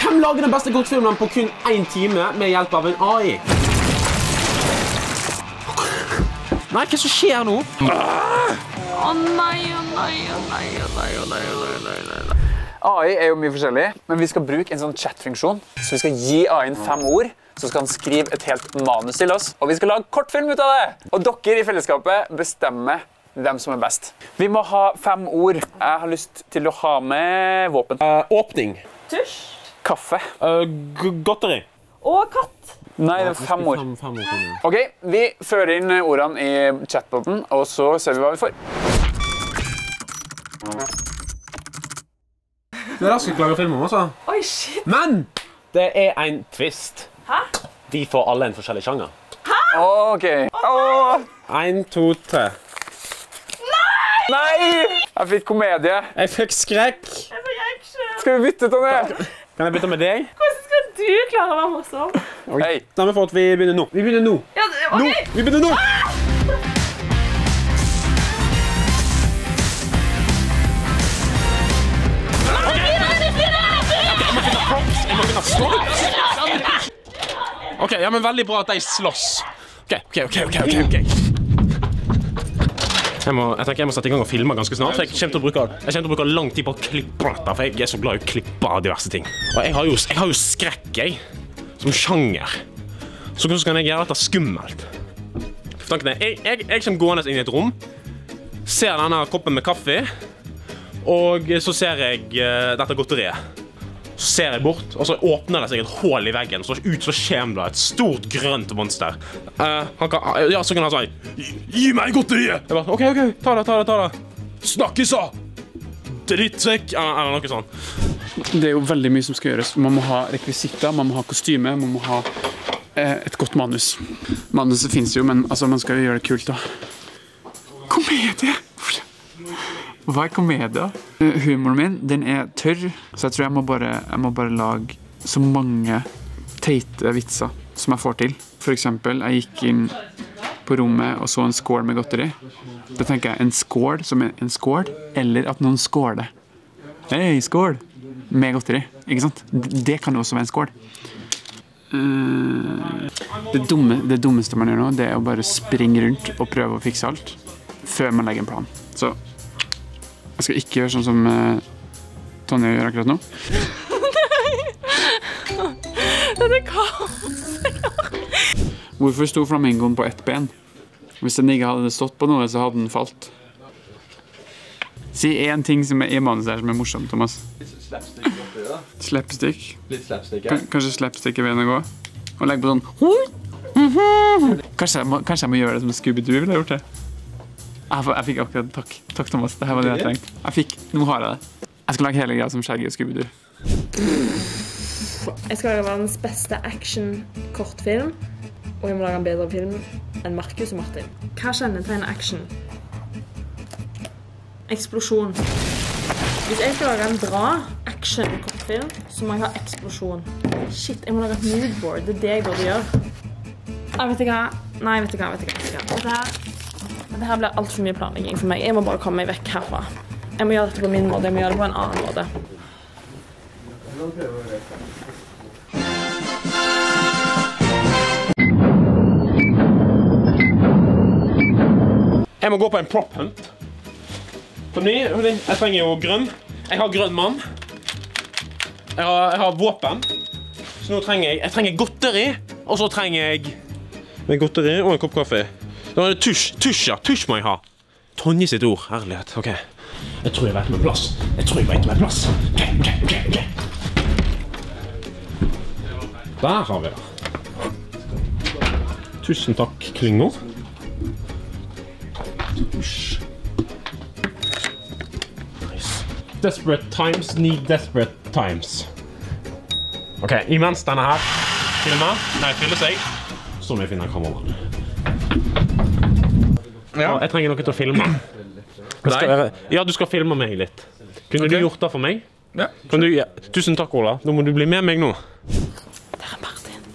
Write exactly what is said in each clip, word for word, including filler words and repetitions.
Hvem lager den beste kortfilmen på kun en time med hjelp av en A I? Nei, hva som skjer nå? Å nei, å nei, å nei, å nei, å nei, å nei, nei, nei. A I er jo mye forskjellig, men vi skal bruke en sånn chat-funksjon. Så vi skal gi A I-en fem ord, så skal han skrive et helt manus til oss. Og vi skal lage kortfilm ut av det! Og dere i fellesskapet bestemmer hvem som er best. Vi må ha fem ord. Jeg har lyst til å ha med våpen. Uh, åpning. Tusj. Kaffe. Uh, godteri. Og katt. Nei, det er fem ord. Fem, fem ord. Ok, vi fører inn ordene i chatboten, og så ser vi hva vi får. Det er raskt å klare film om, altså. Oi, shit. Men det er en twist. Hæ? De får alle en forskjellig sjanger. Hæ? Ok. Åh! En, to, tre. Nei! Nei! Jeg fikk komedie. Jeg fikk skrekk. Jeg fikk action. Skal vi bytte, Tonje? Kan jeg bytte med deg? Hvordan skal du klare å være morsom? Hei. Stemmer for at vi begynner nå. Vi begynner nå. Ja, det- ok. Nå! Vi begynner nå! Ok, ja, men veldig bra at de slåss. Ok, ok, ok, ok, ok, ok. Jeg, må, jeg tenker jeg må sette i gang og filme ganske snart, for jeg kommer til å bruke, jeg kommer til å bruke lang tid på å klippe dette, for jeg er så glad i å klippe av diverse ting. Og jeg har jo, jeg har jo skrekk, jeg, som sjanger. Så hvordan kan jeg gjøre dette skummelt? For tanken er, jeg, jeg, jeg kommer gående inn i et rom, ser denne koppen med kaffe, og så ser jeg uh, dette godteriet. Så ser jeg bort, og så åpner det seg et hål i veggen, og så ut så kommer det et stort grønt monster. Uh, han kan, ja, så kan han si, gi, gi meg godteriet! Jeg bare, ok, ok, ta det, ta det, ta det. Snakkes da! Drittsekk, eller noe sånt. Det er jo veldig mye som skal gjøres. Man må ha rekvisitter, man må ha kostyme, man må ha eh, et godt manus. Manuset finnes jo, men altså, man skal jo gjøre det kult da. Komedie! Hva er komedie? Humoren min, den er tørr, så jeg tror jeg må bare, jeg må bare lage så mange teite vitser som jeg får til. For eksempel, jeg gikk inn på rommet og så en skål med godteri. Da tenker jeg en skål som er en skål, eller at noen skåler. Hei, skål! Med godteri, ikke sant? Det kan jo også være en skål. Det, dumme, det dummeste man gjør nå, det er å bare springe rundt og prøve å fikse alt, før man legger en plan. Så jeg skal ikke gjøre sånn som uh, Tonje gjør akkurat nå. Nei! Det er kaos. Hvorfor sto flamingoen på ett ben? Hvis den ikke hadde stått på noe, så hadde den falt. Si en ting som er i manuset her som er morsomt, Thomas. Litt slapstick oppi da. Slapstick. Litt slapstick, ja. Kanskje slapstick er veien å gå. Og legge på sånn. Kanskje jeg må, kanskje jeg må gjøre det som Scooby-Doo ville gjort det. Jeg, jeg fikk akkurat, takk, takk Thomas, det her var det jeg trengte. Jeg fikk, nå har jeg det. Jeg skal lage hele greia som Shaggy og Scooby-Doo. Jeg skal lage verdens beste action-kortfilm, og jeg må lage en bedre film enn Markus og Martin. Hva kjennetegner action? Eksplosjon. Hvis jeg skal lage en bra action-kortfilm, så må jeg ha eksplosjon. Shit, jeg må lage et moodboard, det er det jeg burde gjøre. Jeg vet ikke hva, nei, vet ikke hva, vet ikke hva. Dette her... Dette her blir alt for mye planlegging for meg. Jeg må bare komme meg vekk herfra. Jeg må gjøre dette på min måte, jeg må gjøre det på en annen måte. Jeg må gå på en prop hunt. Fordi, jeg trenger jo grønn. Jeg har grønn mann. Jeg har, jeg har våpen. Så nå trenger jeg, jeg trenger godteri, og så trenger jeg med godteri og en kopp kaffe. Da er det tusj, tusj, ja, tusj må jeg ha. Tonje sitt ord, herlighet, ok. Jeg tror jeg vet med plass. Jeg tror jeg vet med plass. Ok, ok, ok, ok. Der har vi det. Tusen takk, Klinger. Tusj. Nice. Desperate times need desperate times. Ok, imens denne her filmer, nei, fyller seg, så må jeg finne kameraet. Ja. Jeg trenger noe til å filme. Være... Ja, du skal filme meg litt. Kunne okay. du gjort det for meg? Ja. Kan du... ja. Tusen takk, Ola. Nå må du bli med meg nå. Det er Martin.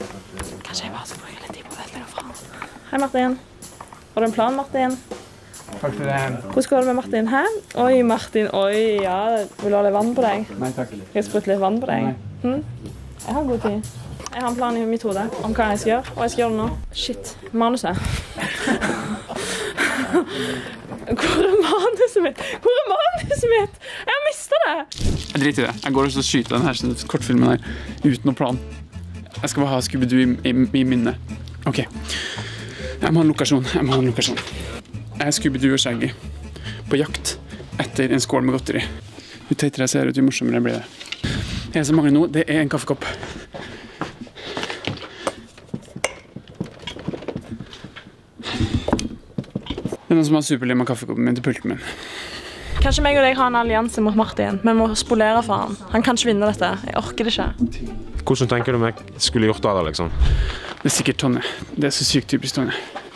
Kanskje jeg bare skal bruke litt tid på å vette meg fra. Hei, Martin. Har du en plan, Martin? Takk til deg. Hvordan går det med Martin? Hæ? Oi, Martin, oi, ja. Vil du ha litt vann på deg? Nei, takk. Skal jeg sprutte litt vann på deg? Hm? Jeg har god tid. Jeg har en plan i mitt hode om hva jeg skal gjøre, og jeg skal gjøre det nå. Shit, manuset. Hvor er manuset mitt? Hvor er manuset mitt? Jeg har mistet det! Jeg driter i det. Jeg går og skyter den her kortfilmen her, uten noen plan. Jeg skal bare ha Scooby-Doo i, i, i minnet. Ok. Jeg må ha en lokasjon. Jeg må ha en lokasjon. Jeg er Scooby-Doo og Shaggy på jakt etter en skål med godteri. Jo teitere jeg ser ut, jo morsommere blir det. Det som mangler nå, det er en kaffekopp. Det er noen som har superlim av kaffekoppen min til pulten min. Kanskje meg og deg har en allianse mot Martin, men må spolere for han. Han kan ikke vinne dette. Jeg orker det ikke. Hvordan tenker du meg skulle gjort det, liksom? Det er sikkert Tonje. Det er så sykt typisk Tonje.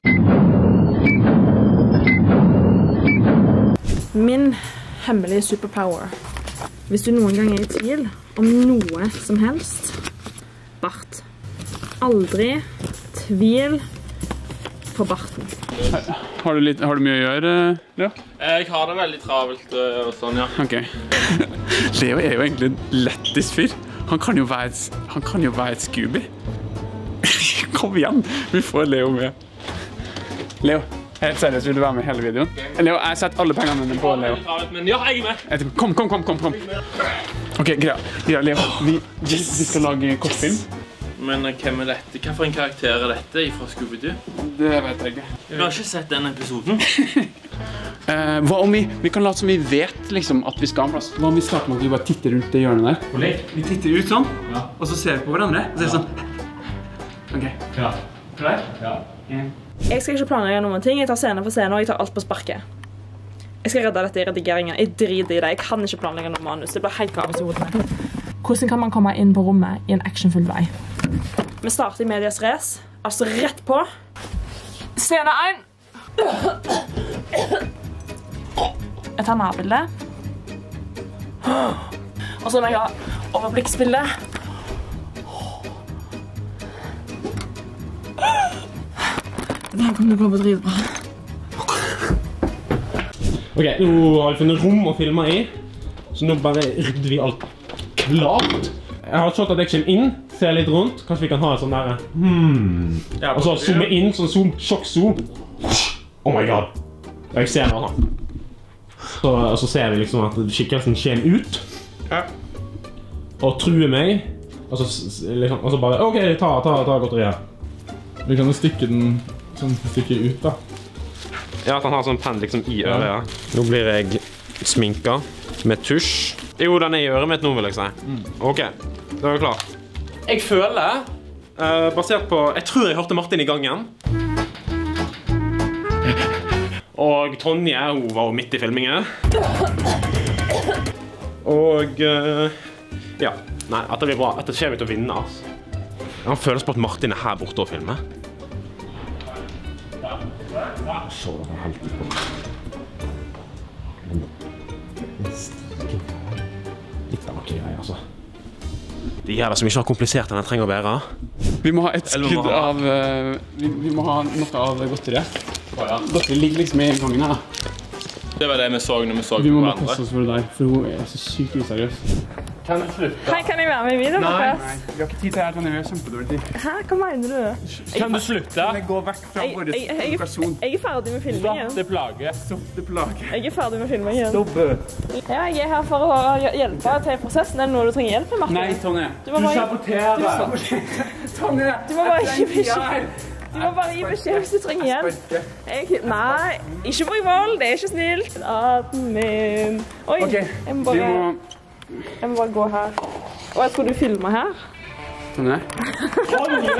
Min hemmelige superpower. Hvis du noen gang er i tvil om noe som helst, bart. Aldri tvil på barten. Har du, litt, har du mye å gjøre, Leo? Jeg har det veldig travelt og sånn, ja. Ok. Leo er jo egentlig en lettis fyr. Han kan jo være et, han kan jo være et Scooby. Kom igjen, vi får Leo med. Leo, helt seriøst, vil du være med i hele videoen? Leo, jeg setter alle pengene mine på Leo. Men ja, jeg er med. Kom, kom, kom, kom, kom. Ok, greia. Ja, Leo, vi, vi skal lage kortfilm. Men hvem er dette? Hva for en karakter er dette fra Scooby-Doo? Det vet jeg ikke. Jeg har ikke sett den episoden. uh, hva om vi, vi kan late som vi vet liksom, at vi skal ha en plass. Hva om vi starter med at vi bare titter rundt det hjørnet der? Og lek. Vi titter ut sånn, ja. Og så ser vi på hverandre. Og så er det sånn. Ok. Ja. Klar? Ja. En. Jeg skal ikke planlegge noen ting. Jeg tar scene for scene, og jeg tar alt på sparket. Jeg skal redde dette i redigeringen. Jeg driter i det. Jeg kan ikke planlegge noe manus. Det blir helt kaos i hodet med. Hvordan kan man komme inn på rommet i en actionfull vei? Vi starter i medias race, altså rett på. Scene én. Jeg tar nærbilde. Og så må jeg ha overblikksbilde. Det her kommer til å gå på dritbra. Ok, nå har vi funnet rom å filme i, så nå bare rydder vi alt klart. Jeg har shot at jeg kommer inn, ser litt rundt, kanskje vi kan ha en sånn der hmm. Og så zoome inn, sånn zoom, sjokk-zoom. Oh my god. Jeg ser det sånn. Så, så ser vi liksom at skikkelsen kommer ut. Ja. Og truer meg. Og så, liksom, og så bare, ok, ta, ta, ta godteriet. Vi kan jo stikke den sånn, stikke ut da. Ja, at han har sånn penn liksom i øret, ja. Nå blir jeg sminket med tusj. Jo, den er i øret mitt nå, vil jeg si. Mm. Ok, da er vi klar. Jeg føler, uh, basert på, jeg tror jeg hørte Martin i gangen. Og Tonje, hun var midt i filmingen. Og, uh, ja, nei, at det blir bra. At det skjer vi til å vinne, altså. Han føles på at Martin er her borte og filmer. Så det var helt ut på. Litt av noe greier, altså. Det gjør det som ikke har komplisert enn jeg trenger å være. Vi må ha et skudd av... Uh, vi, vi må ha noe av godteriet. Oh, ja. Godteriet ligger liksom i gangen her. Det var det vi så når vi så vi på hverandre. Vi må passe oss for det der, for hun er så sykt useriøs. Kan du slutte? Hei, kan jeg være med i videoen? Nei, nei, vi har ikke tid til det her, Tonje, vi har kjempedårlig tid. Hæ, hva mener du? Kan du slutte? Kan jeg gå vekk fra vår lokasjon? Jeg er ferdig med filmingen. Stopp det plaget. Stopp det plaget. Jeg er ferdig med filmingen. Stopp. Ja, jeg er her for å hjelpe til prosessen. Er det noe du trenger hjelp med, Martin? Nei, Tonje. Du, du saboterer. Tonje. Du må bare gi beskjed. Du må bare gi beskjed hvis du trenger hjelp. Jeg, nei, ikke bruk vold. Det er ikke snilt. Aten min. Oi, okay. jeg må bare... Jeg må bare gå her. Og jeg tror du filmer her. Tonje? Tonje!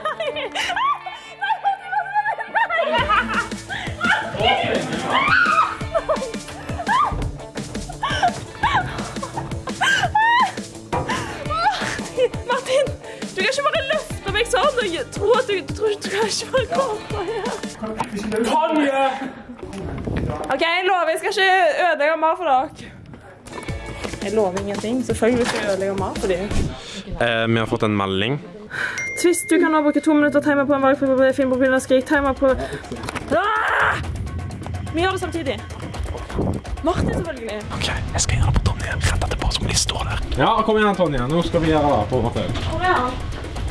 Martin, du kan ikke bare løfte meg sånn og tro at du, du, tror, du kan ikke bare komme her. Tonje! Ok, jeg lover, jeg skal ikke ødelegge mat for dere. Jeg lover ingenting. Selvfølgelig skal jeg ødelegge mat for dem. Eh, vi har fått en melding. Twist, du kan nå bruke to minutter timer på en valgfri film på bilen og skrik timer på... Ah! Vi gjør det samtidig. Martin, selvfølgelig. Ok, jeg skal gjøre det på Tonje. Rett etterpå som de står der. Ja, kom igjen, Tonje. Nå skal vi gjøre det på Martin. Hvor er han?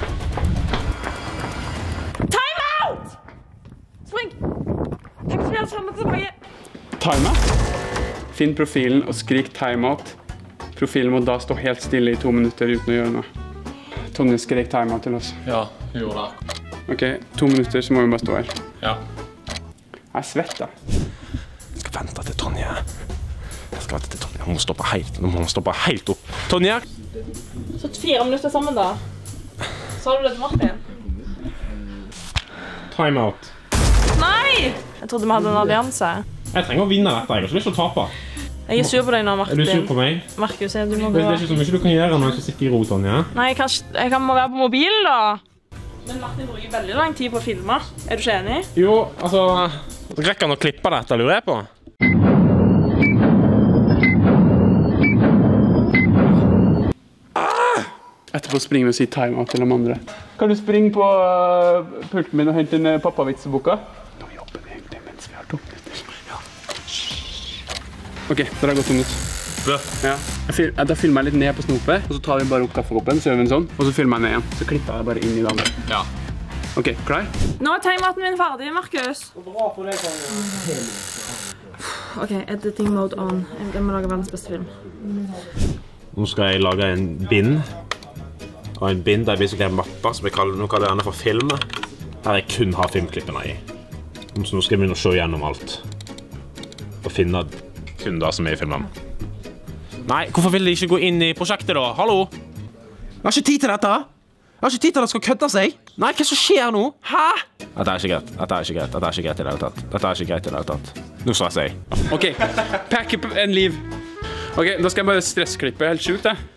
Time out! Spring! Takk for det, sammen tilbake. Timeout? Finn profilen og skrik timeout. Profilen må da stå helt stille i to minutter uten å gjøre noe. Tonje skrek timeout til oss. Ja, jeg gjorde det. Ok, to minutter så må vi bare stå her. Ja. Jeg er svett da. Jeg skal vente til Tonje. Jeg skal vente til Tonje. Hun må stoppe helt, nå må hun stoppe helt opp. Tonje! Så fire minutter sammen da. Sa du det til Martin? Time out. Nei! Jeg trodde vi hadde en allianse. Jeg trenger å vinne dette. Jeg har ikke lyst til å tape. Jeg er sur på deg nå, Martin. Er du sur på meg? Markus, du må Det gå. er ikke så mye du kan gjøre når du sitter i ro, Tonje. Nei, jeg kan, jeg kan må være på mobilen da. Men Martin bruker veldig lang tid på å filme. Er du ikke enig? Jo, altså... Rekker han å klippe dette, lurer jeg på? Etterpå springer vi og sier timeout til de andre. Kan du springe på uh, pulten min og hente inn uh, pappavitseboka? Nå jobber vi egentlig mens vi har to minutter. Ja. Ok, da har jeg gått to minutter. Ja. Jeg fil da filmer jeg litt ned på snopet, og så tar vi bare opp kaffekoppen, så gjør vi en sånn, og så filmer jeg ned igjen. Så klipper jeg bare inn i det andre. Ja. Ok, klar? Nå er timeouten min ferdig, Markus. Ok, editing mode on. Jeg må lage verdens beste film. Nå skal jeg lage en bind. Og en bind der jeg basically har mapper som jeg kaller, nå kaller jeg denne for film. Her jeg kun har filmklippene i. Så nå skal jeg begynne å se gjennom alt. Og finne kun det som er i filmen. Nei, hvorfor vil de ikke gå inn i prosjektet da? Hallo? Jeg har ikke tid til dette! Jeg har ikke tid til at det skal kødde seg! Nei, hva som skjer nå? Hæ? Dette er ikke greit, dette er ikke greit, dette er ikke greit i det hele tatt. Dette er ikke greit i det hele tatt. Nå stresser jeg. Ok, pack up en liv. Ok, da skal jeg bare stressklippe helt sjukt, jeg.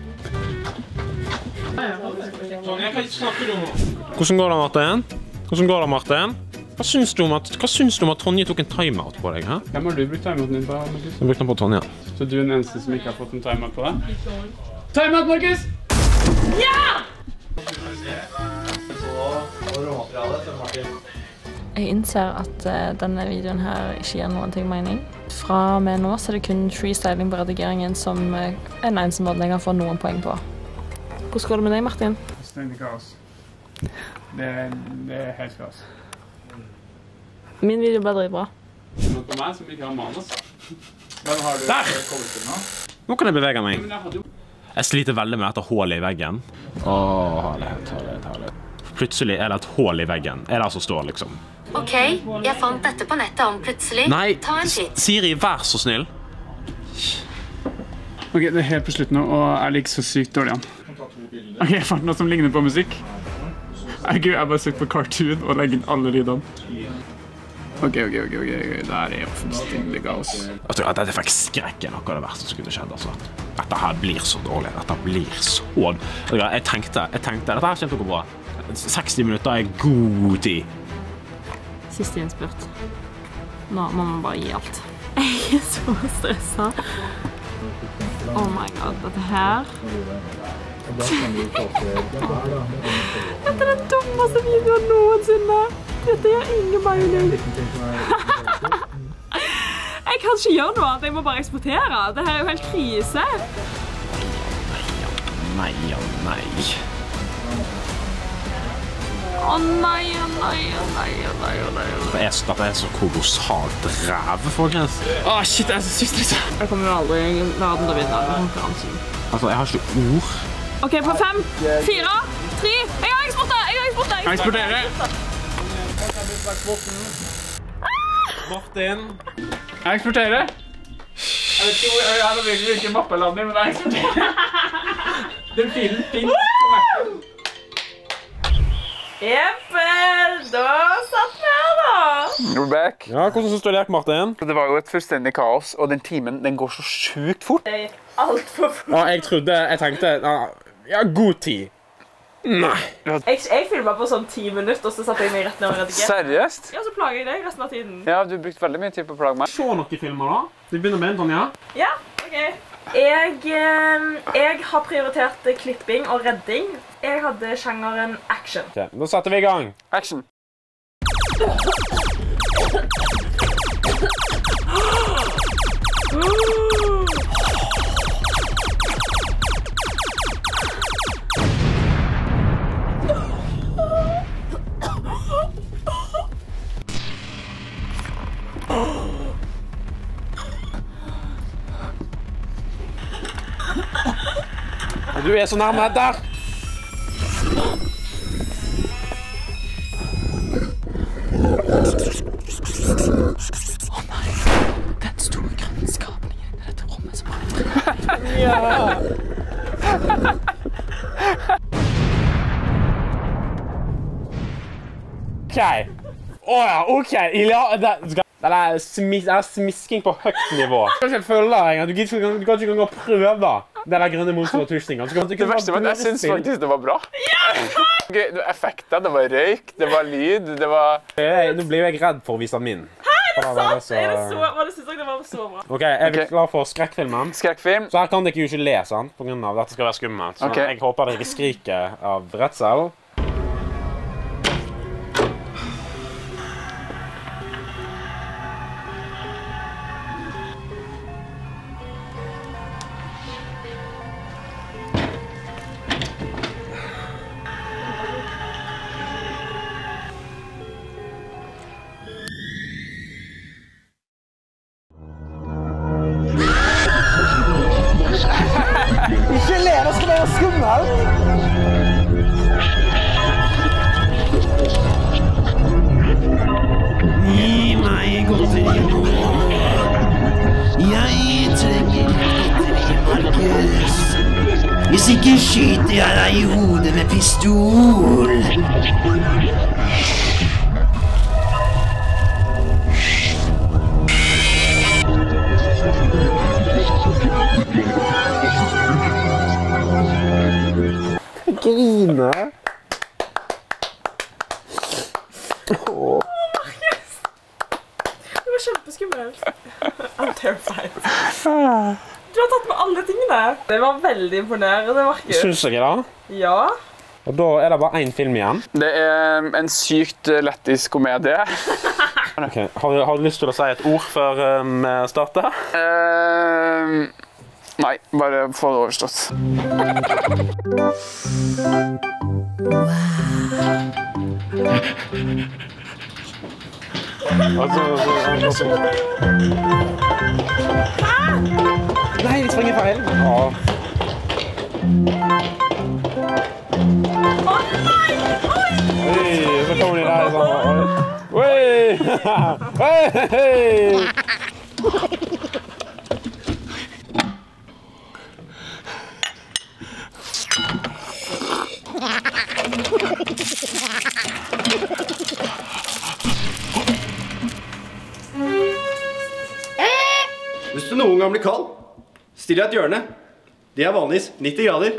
Hvordan går det, Martin? Hvordan går det, Martin? Hva syns du om at, hva syns du om at Tonje tok en timeout på deg, hæ? Hvem har du brukt timeouten din på, Markus? Jeg brukte den på Tonje. Så du er den eneste som ikke har fått en timeout på deg? Timeout, Markus! Ja! Jeg innser at uh, denne videoen her ikke gir noen ting mening. Fra og med nå så er det kun freestyling på redigeringen som uh, er den eneste måten jeg kan få noen poeng på. Hvordan går det med deg, Martin? Fullstendig kaos. Det, det er helt kaos. Min video ble dritbra. Noe på meg som ikke har manus. Hvem har du? Der! Nå kan jeg bevege meg. Men jeg hadde jo... Jeg sliter veldig med dette hålet i veggen. Åh, herlighet, herlighet, herlighet. Plutselig er det et hål i veggen. Er det som står, liksom? Ok, jeg fant dette på nettet om plutselig. Nei, Ta en skitt. Siri, vær så snill. Ok, det er helt på slutt nå, og jeg ligger så sykt dårlig an. Ok, jeg fant noe som ligner på musikk. Jeg har bare søkt på cartoon og legger inn alle lydene. Ok, ok, ok, ok, det her er jo fullstendig kaos. Vet du, dette fikk skrekken noe av det verste som kunne skjedd, altså. Dette her blir så dårlig, dette blir så... Jeg tenkte, jeg tenkte, dette her kommer til å gå bra. seksti minutter er god tid. Siste innspurt. Nå må man bare gi alt. Jeg er så stresset. Oh my god, dette her. Dette er den dummeste videoen noensinne. Dette gjør ingen mening. Jeg kan ikke gjøre noe annet, jeg må bare eksportere. Dette er jo helt krise. Nei, ja, nei. Å nei, å nei, å nei, å nei, å nei. Dette er, dette er så kolossalt ræv, folkens. Åh, shit, jeg er så sykt liksom. Jeg kommer jo aldri i verden til å vinne denne konkurransen. Altså, jeg har ikke ord. Ok, på fem, fire, tre. Jeg har eksportert, jeg har eksportert. Jeg eksporterer. Martin. Jeg eksporterer. Jeg vet ikke hvor jeg har virkelig hvilken mappelander, men jeg eksporterer. Den filen finnes på Mac-en. Jeppel, da satt vi her da. We're back. Ja, hvordan synes du det gikk, Martin? Det var jo et fullstendig kaos, og den timen den går så sjukt fort. Det gikk alt for fort. Ja, jeg trodde, jeg tenkte, ja, god tid. Nei. Jeg, jeg filmet på sånn ti minutter, og så satt jeg meg rett ned og redigerte. Seriøst? Ja, så plager jeg deg resten av tiden. Ja, du har brukt veldig mye tid på å plage meg. Se noen filmer da. Vi begynner med en, Tonja. Ja, ok. Jeg, eh, jeg har prioritert klipping og redding. Jeg hadde sjangeren action. Ok, da setter vi i gang. Action. Du er så nærme der. Å nei, den store grønne skapningen i dette rommet som har Ja. OK. Åja, OK. Ja, det, det er smis, det er smisking på høyt nivå. Jeg kan ikke følge deg engang. Du kan ikke, du kan ikke gå og prøve det der grønne monster og twistinga. Det verste var at jeg synes faktisk det var bra. Okay, det var effekter, det var røyk, det var lyd, det var... Nå blir jeg redd for å vise min. Er det sant? Er det så... Var det synes jeg det var så bra? Ok, jeg er klar for skrekkfilmen. Skrekkfilm. Så her kan dere jo ikke le, sant? På grunn av at dette skal være skummelt. Så okay. Jeg håper dere ikke skriker av redsel. Ikke le, det skal være skummelt! Gi meg godteri nå. Jeg trenger godteri, Markus. Hvis ikke skyter jeg deg i hodet med pistol. Grine. Åh, Markus. Det var kjempeskummelt. I'm terrified. Du har tatt med alle tingene. Det var veldig imponerende, Markus. Synes jeg da? Ja. Og da er det bare en film igjen. Det er en sykt lettisk komedie. Okay. Har, du, har du lyst til å si et ord før vi um, starter? Uh, nei, bare få det overstått. Altså, nei, vi springer feil. Ja. Å nei! Oi! Oi, så kommer de der sammen. Oi! Oi! Hvis du noen gang blir kald, still deg et hjørne. Det er vanligvis nitti grader.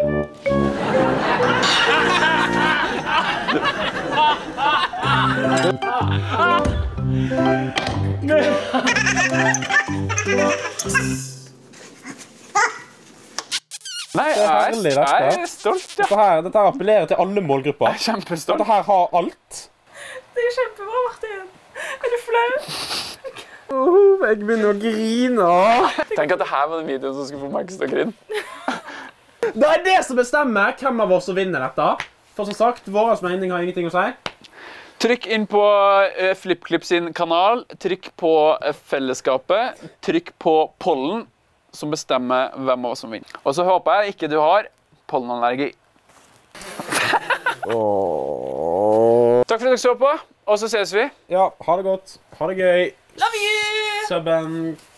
Nei, jeg er, jeg er stolt, ja. Dette her, dette her appellerer til alle målgrupper. Jeg er kjempestolt. Dette her har alt. Det er kjempebra, Martin. Er du flau? Oh, jeg begynner å grine. Tenk at det her var den videoen som skulle få Markus til å grine. Det er det som bestemmer hvem av oss som vinner dette. For som sagt, våres mening har ingenting å si. Trykk inn på uh, FlippKlipp sin kanal, trykk på uh, fellesskapet, trykk på pollen, som bestemmer hvem av oss som vinner. Og så håper jeg ikke du har pollenallergi. Oh. Takk for at dere så på, og så ses vi. Ja, ha det godt. Ha det gøy. Love you! Subben.